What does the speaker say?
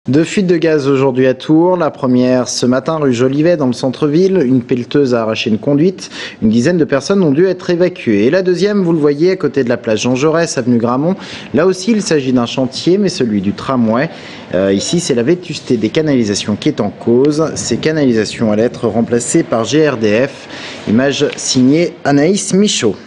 Deux fuites de gaz aujourd'hui à Tours. La première ce matin rue Jolivet dans le centre-ville. Une pelleteuse a arraché une conduite. Une dizaine de personnes ont dû être évacuées. Et la deuxième, vous le voyez, à côté de la place Jean Jaurès, avenue Gramont. Là aussi, il s'agit d'un chantier, mais celui du tramway. Ici, c'est la vétusté des canalisations qui est en cause. Ces canalisations allaient être remplacées par GRDF. Image signée Anaïs Michaud.